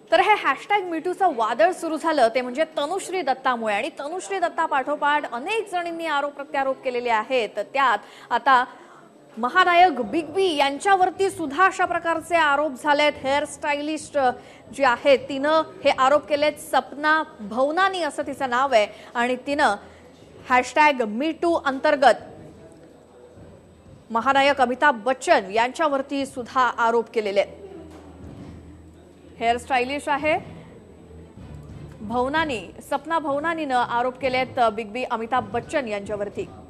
तर हे हॅशटॅग मीटूचं वादळ सुरू झालं ते म्हणजे तनुश्री दत्तामुळे आणि तनुश्री दत्ता पाठोपाठ अनेक जणींनी आरोप प्रत्यारोप केलेले आहेत। त्यात आता महानायक बिग बी यांच्यावरती सुद्धा अशा प्रकारचे आरोप झालेत। हेअर स्टायलिस्ट जी आहे तिनं हे आरोप केलेत। सपना भवनानी असं तिचं नाव आहे आणि तिनं हॅशटॅग मीटू अंतर्गत महानायक अमिताभ बच्चन यांच्यावरती सुद्धा आरोप केलेले आहेत। हेअर स्टायलिस्ट आहे भवनानी, सपना भवनानीनं आरोप केलेत बिग बी अमिताभ बच्चन यांच्यावरती।